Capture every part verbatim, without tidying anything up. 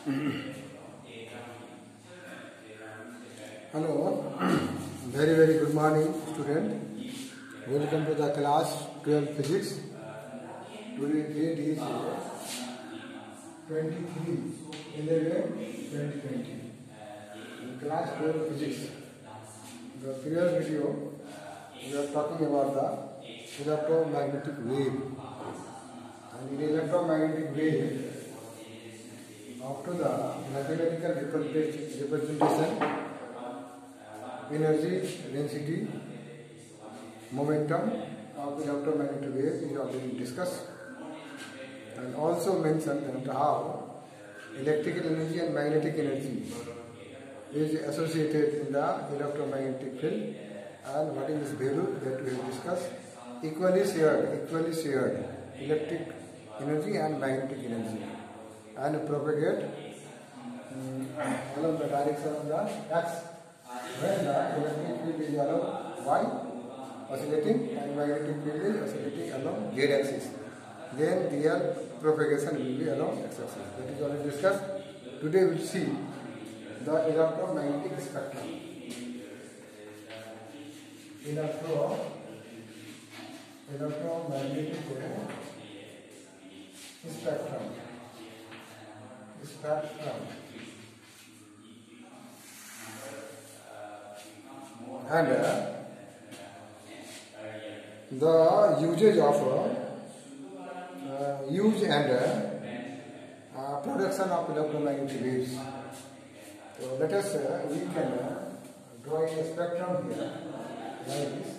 Hello, very very good morning student. Welcome to the class twelve physics. Today date is twenty-three eleven twenty twenty. In class twelve physics, the previous video we are talking about the electromagnetic wave. And in electromagnetic wave, after the mathematical representation, energy, density, momentum of the electromagnetic wave is already discussed, and also mentioned that how electrical energy and magnetic energy is associated in the electromagnetic field, and what is its value that we have discussed. Equally shared, equally shared electric energy and magnetic energy, and propagate um, along the direction of the x. When the electric field is along y oscillating and magnetic field is oscillating along z axis, then their propagation will be along x axis. That is already discussed. Today we will see the electromagnetic spectrum. Electro electromagnetic spectrum. Spectrum. And uh, the usage of uh, use and uh, uh, production of electromagnetic waves. So let us uh, we can uh, draw a spectrum here like this.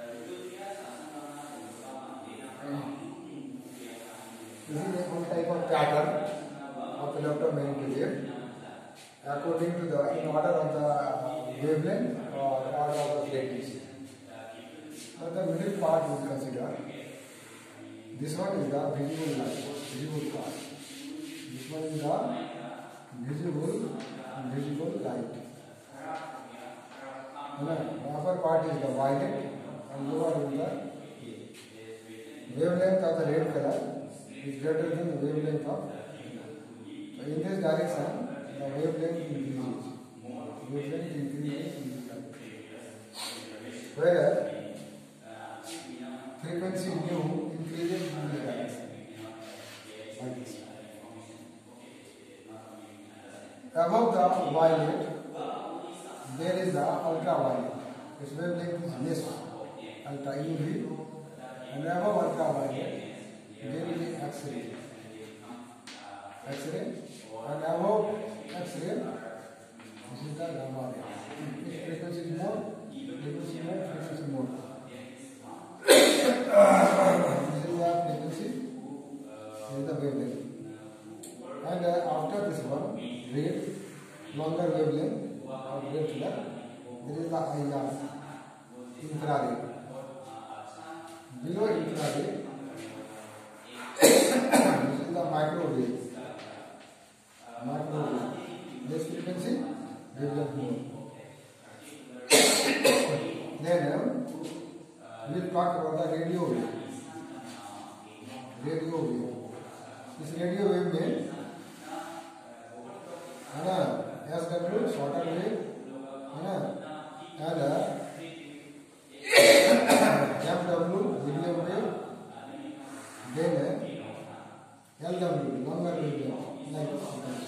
This is one type of pattern of electromagnetic wave according to the in order of the wavelength or order of the frequency. So the middle part we will consider. This one is the visible light, visible part. This one is the visible visible light. The upper part is the violet and lower is the wavelength of the red color is greater than the wavelength of. So in this direction, the wavelength increases. Wavelength increases in this direction. Whereas frequency mu increases in this direction. Like this. Above the violet, there is the ultraviolet. Its wavelength is less, ultra U V, and above ultraviolet, there is the X-ray. X-ray, and above X-ray, this is the gamma ray. Its frequency is more, frequency more, frequency more. This is the frequency, this is the wavelength. And uh, after this one, red, longer wavelength of red color, there is the I R, infrared. Below infrared, this is the microwave. Microwave. This frequency, wavelength more. Then um, we will talk about the radio wave. Radio wave. This radio wave means S W, shorter wave, and uh, F W, medium wave, then uh, L W, longer wave, like this.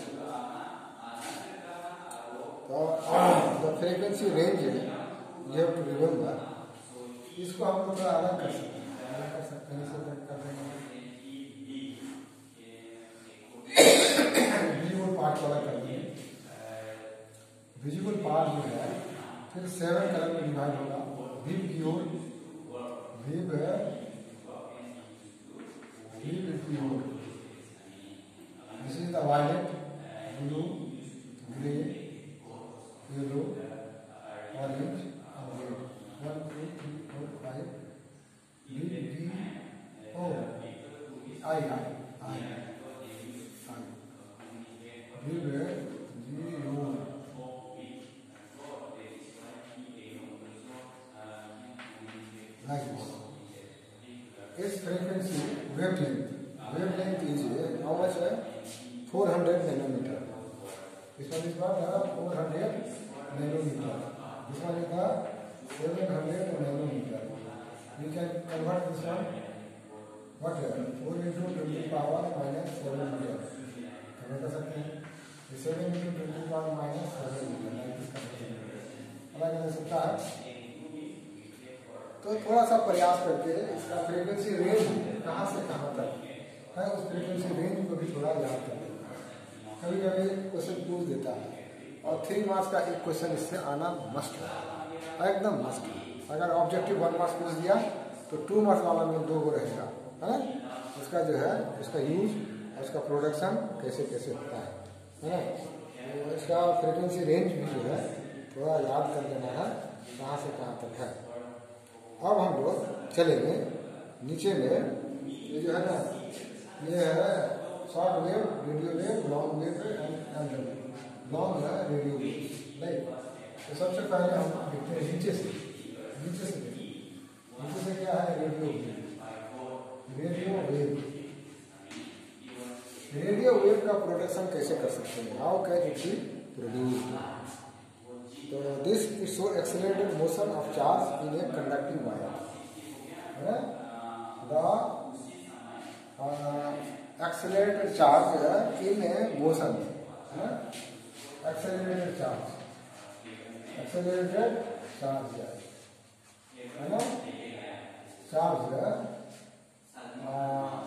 So, uh, the frequency range you have to remember. इसको हम लोग थोड़ा अलग कर सकते हैं, अलग कर सकते हैं, इसे अलग कर देंगे, विजुअल पार्ट को अलग कर देंगे. विजुअल पार्ट जो है फिर सेवन कलर में डिवाइड होगा. विव की ओर, विव विव की ओर. This is the violet, blue, grey, yellow, orange और red. One two three four five. V V O I I I I. विव G O. Like this. Its frequency wavelength. Wavelength is uh, how much? Uh, four hundred nanometer. This one is what? Uh, four hundred nanometer. This one is the seven hundred nanometer. We can convert this one. What? four into twenty power minus seven meter. Convert कर सकते हैं. seven into twenty power minus seven meter. अलग अलग सकता है. तो थोड़ा सा प्रयास करके इसका फ्रीक्वेंसी रेंज कहाँ से कहाँ तक है, उस फ्रीक्वेंसी रेंज को भी थोड़ा याद कर लेना है. कभी कभी क्वेश्चन पूछ देता है और थ्री मार्क्स का एक क्वेश्चन इससे आना मस्ट है, एकदम मस्ट है. अगर ऑब्जेक्टिव वन मार्क्स पूछ दिया तो टू मार्क्स वाला में दो को रहेगा, है ना. उसका जो है उसका यूज और उसका प्रोडक्शन कैसे कैसे होता है, है ना. तो इसका फ्रीक्वेंसी रेंज भी जो है थोड़ा याद कर लेना है कहाँ से कहाँ तक है. अब हम लोग चलेंगे नीचे में. ये जो है ना, ये है short wave, radio wave, long wave and long है रेडियो वेव. राइट. तो सबसे पहले हम देखते हैं नीचे से. नीचे से नीचे से क्या है? Radio wave. Radio wave radio wave का प्रोडक्शन कैसे कर सकते हैं? How can it be produced? So this is so accelerated motion of charge in a conducting wire. Uh, the uh, accelerated charge in a motion. Uh, accelerated charge. Accelerated charge. है ना? Charge. Uh,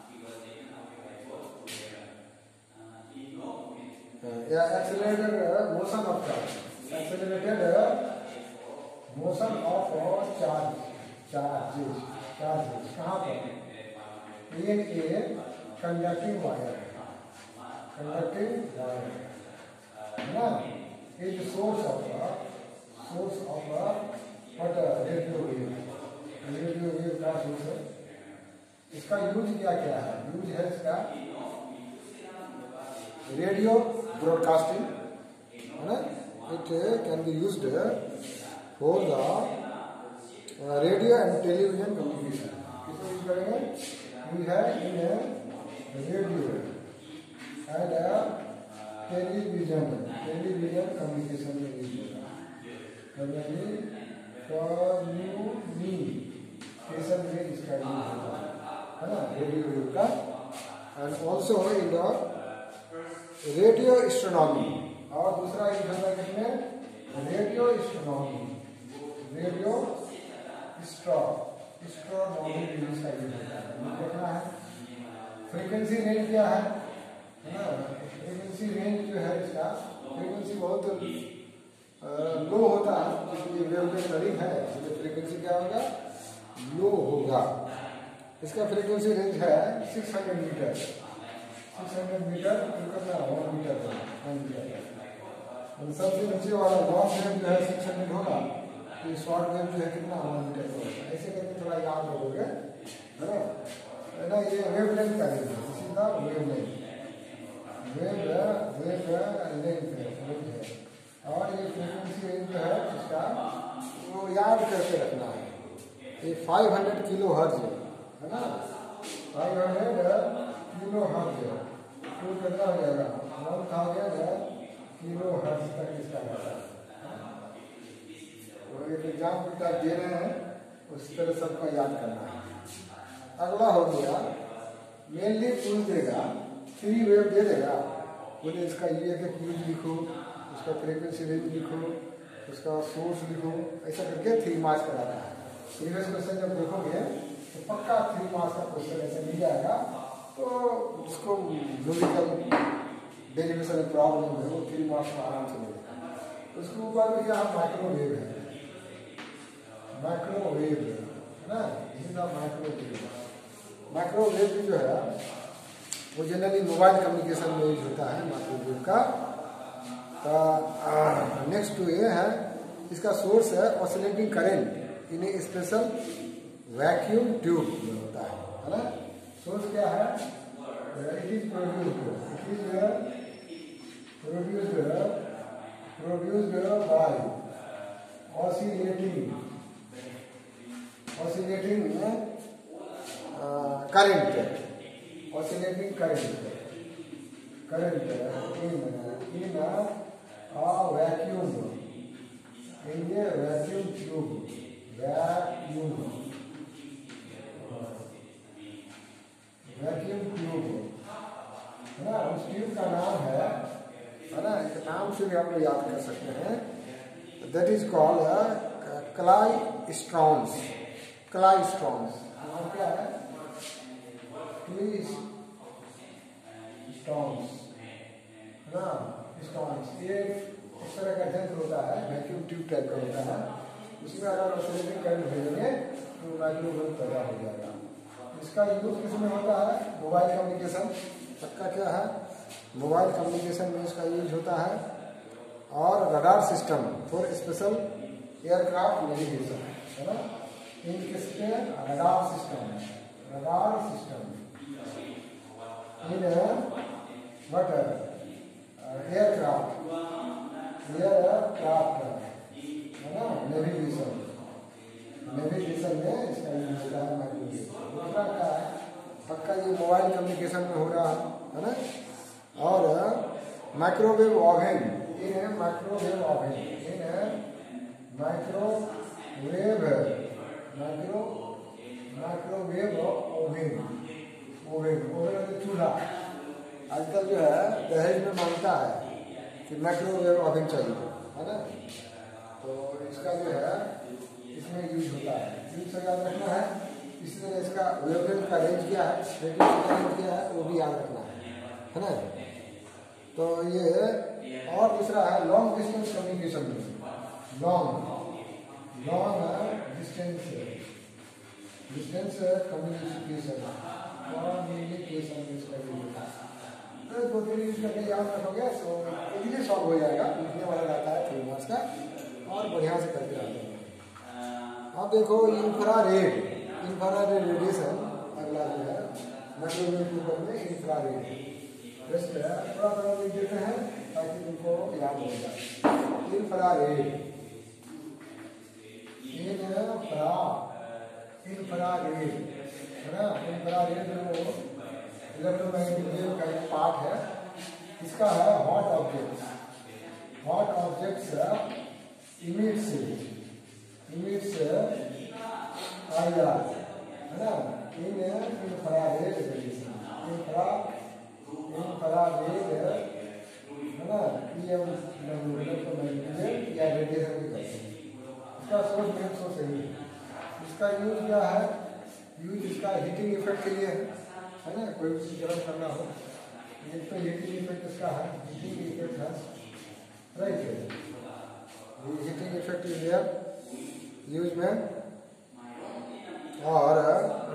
yeah, accelerated motion of charge. Accelerated motion of charge, charges, charges. कहाँ पर? In a conducting wire, conducting wire. है ना? Is the source of a source of a what a radio wave. Radio wave का source है. इसका use क्या क्या है? यूज है इसका रेडियो ब्रॉडकास्टिंग, है ना. It uh, can be used uh, for the uh, radio and television communication. किसमें यूज करेंगे? यूज है in a radio and a television television communication में यूज होगा. कम्युनिकेशन में इसका यूज होगा, है ना, रेडियो वेव का. And also in the radio astronomy. और दूसरा यूज होता है किसमें? Radio astronomy. Radio astronomy use का यूज होता है. देखना है फ्रीक्वेंसी रेंज क्या है, है ना. फ्रीक्वेंसी रेंज जो है इसका फ्रीक्वेंसी बहुत लो होता है, क्योंकि वेव के करीब है, इसलिए फ्रीक्वेंसी क्या होगा? लो होगा. इसका फ्रीक्वेंसी रेंज है six hundred metre. Six hundred metre कितना? One metre one metre. सबसे नीचे वाला लॉन्ग वेव जो है सिक्स हंड्रेड होगा, तो शॉर्ट वेव जो है कितना? वन मीटर होगा. ऐसे करके थोड़ा याद रखोगे, है ना. है ना. ये वेव लेंथ का रेंज है, सीधा wavelength wave wavelength है. और ये फ्रीक्वेंसी रेंज जो है इसका वो याद करके रखना है. ये फाइव हंड्रेड किलो हर्ट्ज है, है ना. फाइव हंड्रेड किलो हर्ट्ज है. तो कितना हो जाएगा? वन थाउजेंड किलो हर्ट्ज तक इसका रहता है. तो एक एग्जाम बेटा दे रहे हैं, उस तरह सबको याद करना है. अगला हो गया, मेनली पूछ देगा, थ्री वेव दे देगा, बोले इसका ये के यूज लिखो, उसका फ्रीक्वेंसी रेंज लिखो, उसका सोर्स लिखो. ऐसा करके थ्री मार्क्स कराना है. प्रीवियस क्वेश्चन जब देखोगे तो पक्का थ्री मार्क्स का क्वेश्चन ऐसे मिल जाएगा. तो जिसको न्यूमेरिकल डेरिवेशन में प्रॉब्लम है वो थ्री मार्क्स में आराम से मिलेगा. उसके ऊपर में क्या माइक्रोवेव है. माइक्रोवेव है ना. माइक्रोवेव माइक्रोवेव जो है वो जनरली मोबाइल कम्युनिकेशन में यूज होता है माइक्रोवेव का. नेक्स्ट टू ये है, इसका सोर्स है oscillating current in a special vacuum tube में होता है, है ना. सोर्स क्या है? It is produced it is produced produced by oscillating oscillating current oscillating current current in in a vacuum in a vacuum tube vacuum vacuum tube है ना। उस ट्यूब का नाम है है ना, एक नाम से भी हम लोग याद कर सकते हैं, that is called klystrons. Klystrons नाम क्या है? क्लाइस्ट्रॉन्स है ना, स्टॉन्स। ये इस तरह का यंत्र होता है, वैक्यूम ट्यूब टाइप का होता है। उसमें अगर ऑसिलेटिंग करंट भेजेंगे तो माइक्रोवेव पैदा हो जाएगा। इसका यूज किसमें होता है? Mobile communication. सबका क्या है? मोबाइल कम्युनिकेशन में इसका यूज होता है, और radar system for special aircraft navigation है ना। इन किसके? Radar system, radar system in what aircraft aircraft है ना, नेविगेशन नेविगेशन में इसका यूज होता है माइक्रोवेव। दूसरा क्या है? पक्का ये मोबाइल कम्युनिकेशन में हो रहा है ना। और माइक्रोवेव ओवन, ये माइक्रोवेव ओवन, ये microwave micro microwave oven oven oven चूल्हा। आजकल जो है दहेज में मांगता है कि माइक्रोवेव ओवन चाहिए है ना, तो इसका जो है इसमें यूज होता है। यूज से याद रखना है। इसी तरह इसका वेवलेंथ का रेंज क्या है, फ्रीक्वेंसी का रेंज क्या है, वो भी याद रखना है है ना। तो ये और दूसरा है लॉन्ग डिस्टेंस कम्युनिकेशन में, long long distance distance communication communication इसका यूज होता है। तो दो तीन यूज करके याद रखोगे तो इजीली सॉल्व हो जाएगा। लिखने वाला रहता है थ्री मार्क्स का, और बढ़िया से करके आते हैं। अब देखो इंफ्रारेड, इंफ्रारेड रेडिएशन अगला जो है माइक्रोवेव ट्यूब में इंफ्रारेड। जस्ट थोड़ा थोड़ा लिख देते हैं ताकि तुमको याद हो जाए। इंफ्रारेड इंफ्रा इंफ्रारेड है ना। इंफ्रारेड जो इलेक्ट्रोमैग्नेटिक वेव का एक पार्ट है, इसका है hot objects. Hot objects emits emits IR है ना, in infrared radiation. Infra infrared है ना, ईएम इलेक्ट्रोमैग्नेटिक वेव या रेडिएशन भी कहते हैं। इसका सोर्स मेन सोर्स है। इसका यूज क्या है? यूज इसका हीटिंग इफेक्ट के लिए है ना। कोई भी चीज गर्म करना हो, एक तो हीटिंग इफेक्ट इसका है, हीटिंग इफेक्ट है right. Heating effect is there use में। और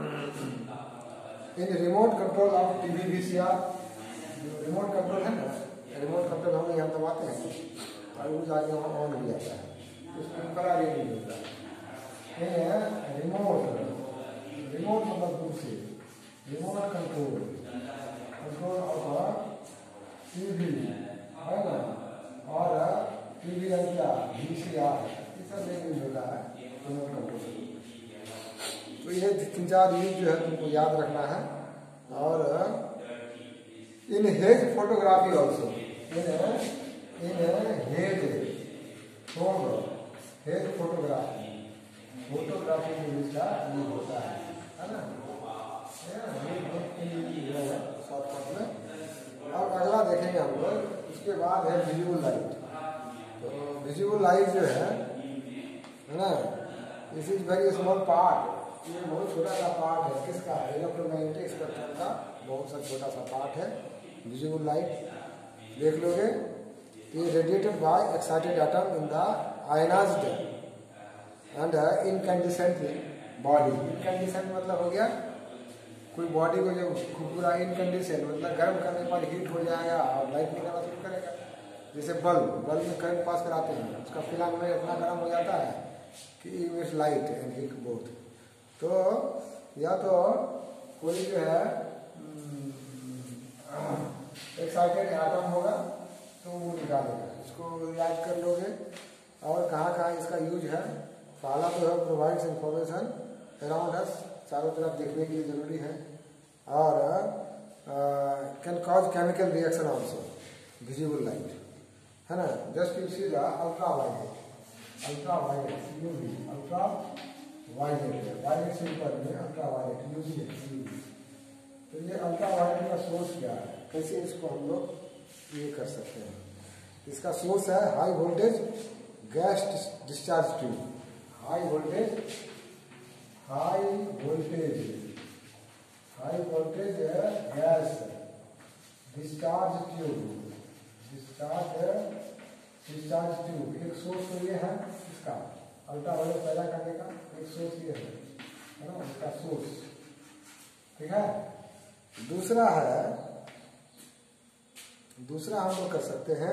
in remote control of TV VCR, जो रिमोट कंट्रोल है ना, रिमोट कंट्रोल हम यहाँ दबाते हैं और वो जाके वहाँ ऑन हो जाता है, उसको इंफ्रारेड यूज होता है। रिमोट रिमोट मतलब दूर से remote control control of TV है ना, और टीवी क्या वीसीआर, ये सब यूज होता है रिमोट कंट्रोल। तो ये तीन चार यूज जो है तुमको याद रखना है। और in haze photography also, in in haze photo haze photography photography में इसका यूज होता है है ना। शॉर्टकट में। अब अगला देखेंगे हम लोग, उसके बाद है विजुअल लाइट। तो विजुअल लाइट जो है है ना, this is very small part. ये बहुत छोटा सा पार्ट है किसका? इलेक्ट्रोमैग्नेटिक स्पेक्ट्रम का बहुत सा छोटा सा पार्ट है विजुअल लाइट। देख लोगे ये radiated by excited atom in the ionized and incandescent body. Incandescent मतलब हो गया कोई बॉडी को जो पूरा इनकैंडिसेंट मतलब गर्म करने के बाद हीट हो जाएगा और लाइट निकलना शुरू करेगा। जैसे बल्ब बल्ब में करंट पास कराते हैं, उसका फिलामेंट इतना गर्म हो जाता है कि it's light and heat both. तो या तो कोई जो है एक्साइटेड एटम होगा तो वो निकालेगा, इसको याद कर लोगे। और कहाँ कहाँ इसका यूज है? पहला तो है प्रोवाइड्स इंफॉर्मेशन अराउंड अस, चारों तरफ देखने के लिए जरूरी है। और can cause chemical reaction also, visible light, है ना. Just you see the ultra violet, ultra violet UV, ultra violet है, वायलेट से ऊपर में अल्ट्रा वायलेट यूवी है. तो ये अल्ट्रा वायलेट का सोर्स क्या है, कैसे इसको हम लोग ये कर सकते हैं. इसका सोर्स है high voltage gas discharge tube, high voltage high voltage high voltage gas discharge tube, discharge discharge tube एक सोर्स तो ये है इसका अल्ट्रा वायलेट पैदा करने का, एक सोर्स ये है, है ना, इसका सोर्स. ठीक है. दूसरा है, दूसरा हम लोग कर सकते हैं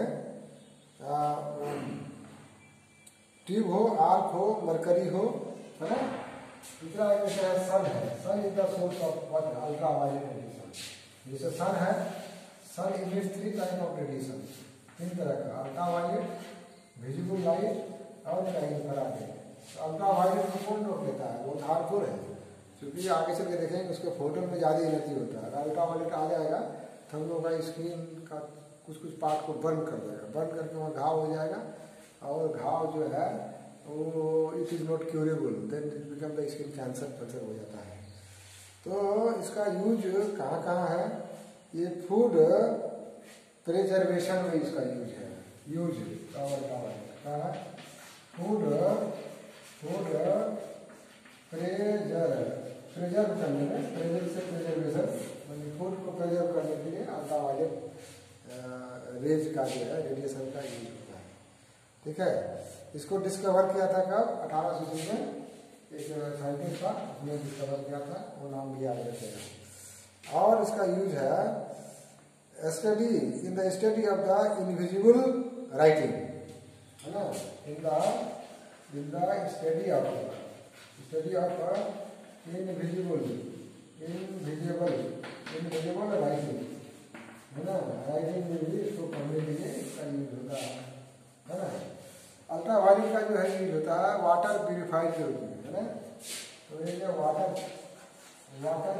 ट्यूब हो, आर्क हो, मरकरी हो, है ना. दूसरा जैसे है सन है, sun is the source of what ultra violet radiation. जैसे सन है, sun emits three type of radiation, तीन तरह का, अल्ट्रा वायलेट, विजिबल लाइट और इंफ्रारेड. अल्ट्रा वायलेट को कौन रोक लेता है, बहुत हार्मफुल है, क्योंकि आगे चल के देखेंगे उसके फोटो में ज़्यादा एनर्जी होता है. अल्ट्रा वायलेट आ जाएगा तो हम लोग का स्क्रीन का कुछ कुछ पार्ट को बर्न कर देगा, बर्न करके वहाँ घाव हो जाएगा, और घाव जो है वो it is not curable, then it become the skin cancer cancer हो जाता है. तो इसका यूज कहाँ कहाँ है, ये फूड प्रिजर्वेशन में इसका यूज है, यूज पावर पावर कहाँ है, फूड फूड प्रेजर प्रिजर्व करने में, प्रेजर से प्रिजर्वेशन, फूड को प्रिजर्व करने के लिए अल्ट्रा वायलेट रेज का जो है रेडिएशन का यूज होता है. ठीक है. इसको डिस्कवर किया था कब, अठारह सौ में एक साइंटिस्ट था, उसने डिस्कवर किया था, वो नाम भी याद रखेगा. और इसका यूज है study in the study of the invisible writing, है ना, in the in the study of study of invisible invisible invisible writing, है ना. राइटिंग में भी इसको पढ़ने के लिए इसका यूज होता है, है ना. अल्ट्रा वायलेट का जो है यूज होता है वाटर प्यूरिफाइड के रूप में, है ना. तो ये जो वाटर वाटर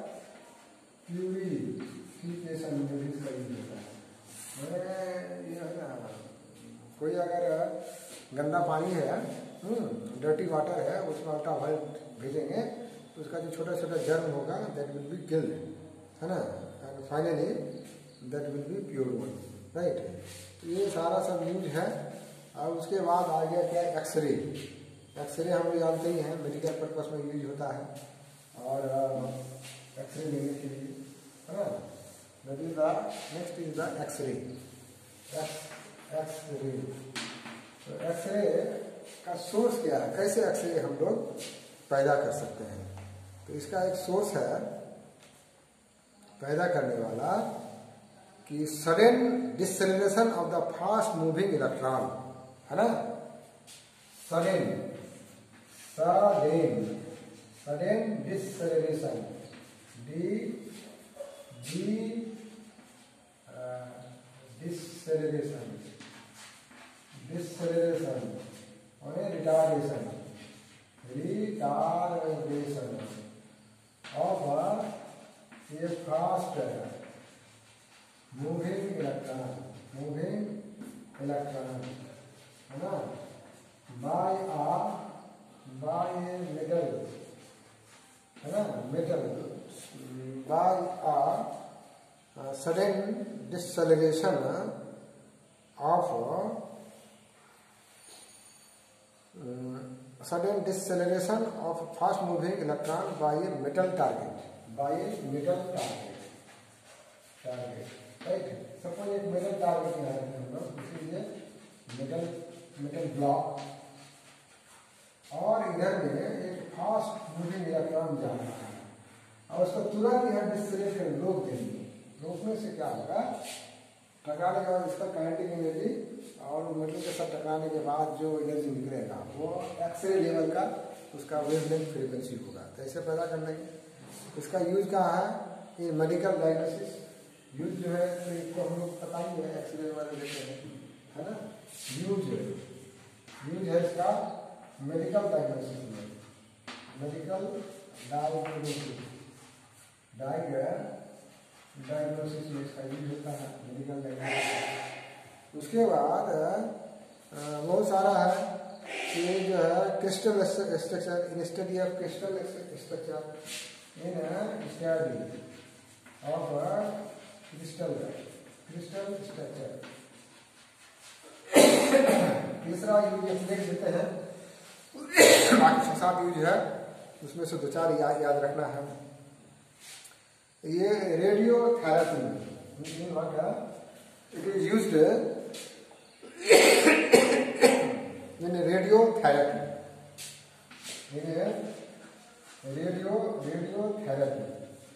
प्यूरिफिकेशन में भी इसका यूज होता है. मैंने ये है ना, कोई अगर गंदा पानी है, डर्टी वाटर है, उसमें अल्ट्रा वायलेट भेजेंगे तो उसका जो छोटा छोटा जर्म होगा दैट विल बी किल्ड, है ना, and finally that will be pure one, right. तो ये सारा सब यूज है. और उसके बाद आ गया क्या, एक्सरे. एक्सरे हम लोग जानते ही हैं, मेडिकल पर्पस में यूज होता है, और एक्सरे लेने के लिए, है ना. That is the next is the X-ray. X-ray तो एक्सरे का सोर्स क्या है, कैसे एक्सरे हम लोग पैदा कर सकते हैं. तो इसका एक सोर्स है पैदा करने वाला कि sudden deceleration of the fast moving electron, है ना. Sudden sudden sudden deceleration, D D deceleration deceleration और रिटार्डेशन रिटार्डेशन ऑफ ये fast moving electron moving electron, है ना, बाय आ बाय मेटल, है ना, metal by a sudden deceleration of sudden deceleration of fast moving electron by a metal target, by a metal target target right. Suppose एक metal target यहाँ रखते हैं हम लोग, this is a metal metal block, और इधर में एक फास्ट मूविंग इलेक्ट्रॉन जा रहा है, और उसको तुरंत यहाँ डिसलेट कर रोक देंगे. रोकने से क्या होगा, टकराने के बाद इसका काइनेटिक एनर्जी और मेटल के साथ टकराने के बाद जो एनर्जी निकलेगा वो एक्सरे लेवल का उसका वेवलेंथ फ्रीक्वेंसी होगा. तो ऐसे पैदा करने के इसका यूज कहाँ है, ये मेडिकल डायग्नोसिस यूज जो है, तो इसको हम लोग पता ही है, एक्सरे वाले लेते हैं, है ना. यूज यूज है इसका मेडिकल डायग्नोसिस में, मेडिकल डायग्नोसिस डायग्नोसिस डायग्नोसिस में इसका यूज होता है मेडिकल लैंग्वेज। उसके बाद बहुत सारा है ये जो है crystal structure, in study of crystal structure in study of crystal crystal structure. तीसरा यूज देख देते हैं, बाकी छह सात यूज है उसमें से दो चार याद याद रखना है। ये radio therapy it is used in radio therapy, in radio radio therapy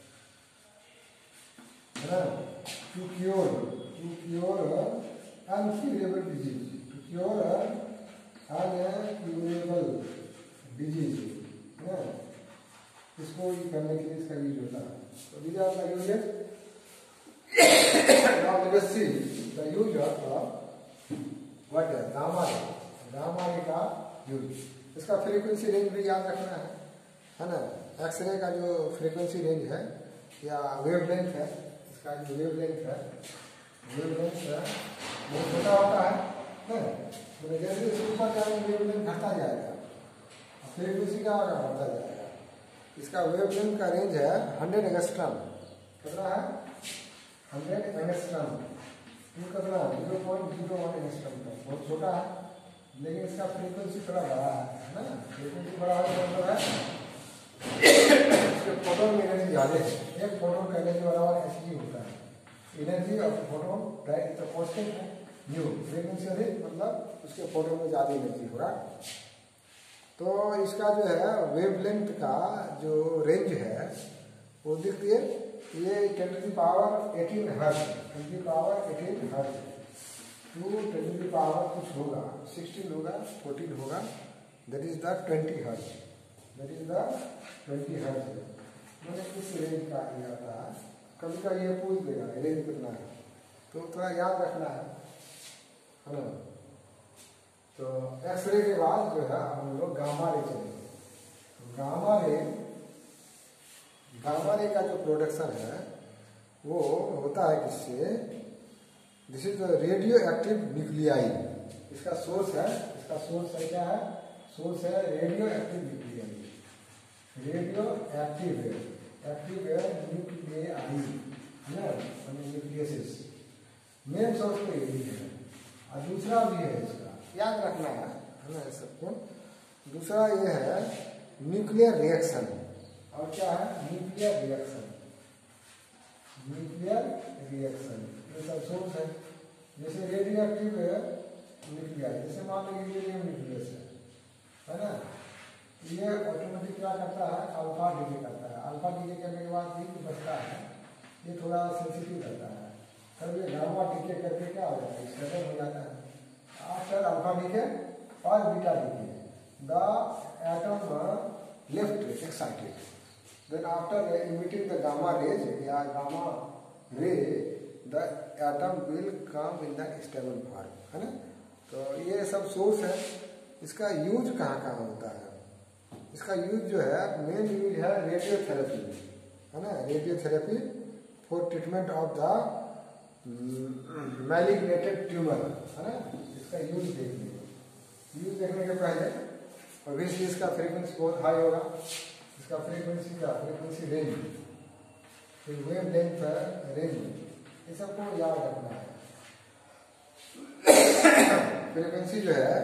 है ना, to cure to cure uncurable disease, to cure uncurable disease है, इसको करने के लिए इसका यूज होता है। So these are the uses. Now let us see the use of what is gamma ray. Gamma ray का यूज, इसका फ्रीक्वेंसी रेंज भी याद रखना है है ना। एक्सरे का जो फ्रीक्वेंसी रेंज है या वेवलेंथ है, इसका जो वेवलेंथ है वेवलेंथ है बहुत छोटा होता है, तो जैसे इसके ऊपर जाएंगे वेवलेंथ घटता जाएगा, फ्रीक्वेंसी का बढ़ता जाएगा। इसका वेवलेंथ का रेंज है हंड्रेड एंगस्ट्रॉम, कितना है हंड्रेड एंगस्ट्रॉम, ये कितना zero point zero one angstrom का, बहुत छोटा है, लेकिन इसका फ्रीक्वेंसी थोड़ा बड़ा है ना। फ्रीक्वेंसी बड़ा है मतलब है इसके फोटोन में एनर्जी ज़्यादा है, एक फोटोन का एनर्जी बराबर एच जी होता है, energy of photon direct constant है न्यू, फ्रीक्वेंसी अधिक मतलब उसके फोटोन में ज़्यादा एनर्जी होगा। तो इसका जो है वेवलेंथ का जो रेंज है वो देखिए, ये ten to the power eighteen hertz, ten to the power eighteen hertz, to ten to the power कुछ होगा, सिक्सटीन होगा, फोर्टीन होगा, that is the twenty hertz, that is the twenty hertz. मैंने इस रेंज का लिया था, कभी का ये पूछ देगा रेंज कितना है, तो थोड़ा याद रखना है है ना। तो एक्सरे के बाद जो है हम लोग गामा रे चलेंगे। गामा रे गामा रे का जो प्रोडक्शन है वो होता है किससे, this is radio active nuclei, इसका सोर्स है, इसका सोर्स है क्या है, सोर्स है radio active nuclei, radio active active nuclei है ना, न्यूक्लियसिस मेन सोर्स तो यही है, और दूसरा भी है इसका याद रखना है है ना सबको। दूसरा ये है न्यूक्लियर रिएक्शन, और क्या है न्यूक्लियर रिएक्शन, न्यूक्लियर रिएक्शन ये सब सोर्स है। जैसे रेडियो एक्टिव न्यूक्लियर, जैसे मान लो यूरेनियम न्यूक्लियस है है ना, ये ऑटोमेटिक क्या करता है अल्फा डीके करता है, अल्फा डीके करने के बाद भी बचता है, ये थोड़ा सेंसिटिव रहता है, तब ये गामा डीके करके क्या हो जाता है स्टेबल हो जाता है। After alpha decay or beta decay, the atom left excited. Then after emitting the gamma rays या gamma ray, the atom will come in the stable form, है ना। तो ये सब सोर्स है। इसका यूज कहाँ कहाँ होता है, इसका यूज जो है मेन यूज है रेडियोथेरेपी है ना, radiotherapy for treatment of the malignated tumour है ना। इसका यूज देखिए, यूज देखने के पहले ऑब्वियसली इसका फ्रीक्वेंसी बहुत हाई होगा, इसका फ्रीक्वेंसी का फ्रीक्वेंसी रेंज, फिर वेव लेंथ रेंज, ये सबको याद रखना है। फ्रीक्वेंसी जो है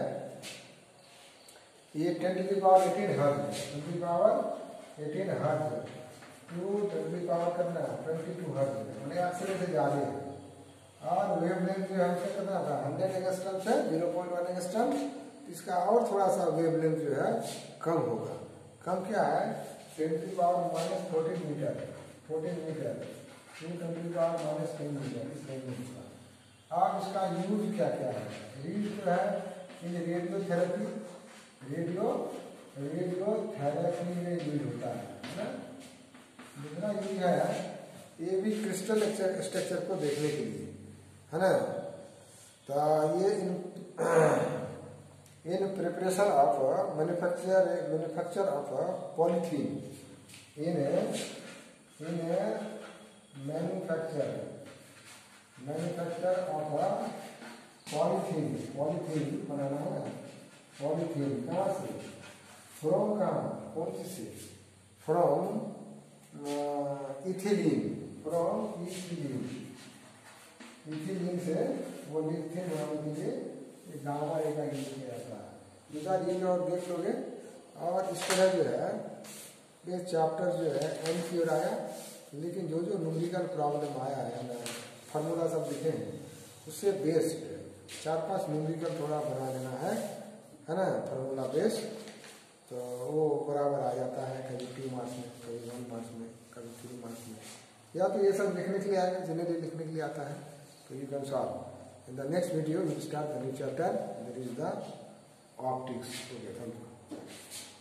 ये ten to the power eighteen hertz, ten to the power eighteen hertz to ten to the power करना ट्वेंटी टू हर्ट्ज, मैंने एक्सरे से ज़्यादा है। और वेवलेंथ जो है उसका कितना था हंड्रेड एंगस्ट्रॉम से जीरो पॉइंट वन एंगस्ट्रॉम, इसका और थोड़ा सा वेवलेंथ जो है कम होगा। कम क्या है ten to power minus fourteen metre, fourteen metre to ten to power minus ten metre इस रेंज का। और इसका यूज क्या क्या है, यूज जो है इन रेडियोथेरेपी, रेडियो रेडियोथेरेपी में यूज होता है ना। दूसरा यूज है ये भी क्रिस्टल स्ट्रक्चर को देखने के लिए है ना। तो ये in in preparation of manufacture manufacture of polythene in in manufacture manufacture of a polythene polythene बनाना है पॉलीथीन कहाँ से फ्रॉम कहाँ कौन सी से from ethylene from ethylene ethylene से वो लिथियम बनाने के लिए गामा ए का यूज किया जाता है। दूसरा ये और देख लोगे और इस तरह जो है ये चैप्टर जो है एंड की ओर आया, लेकिन जो जो न्यूमेरिकल प्रॉब्लम आया है फार्मूला सब लिखे हैं उससे बेस्ड चार पांच न्यूमेरिकल थोड़ा बना लेना है है ना फार्मूला बेस, तो वो बराबर आ जाता है कभी टू मार्क्स में कभी वन मार्क्स में कभी थ्री मार्क्स में, या तो ये सब लिखने के लिए आएगा जनरली लिखने के लिए आता है तो you can solve. In the next video we start the new chapter that is the optics. Okay thank you.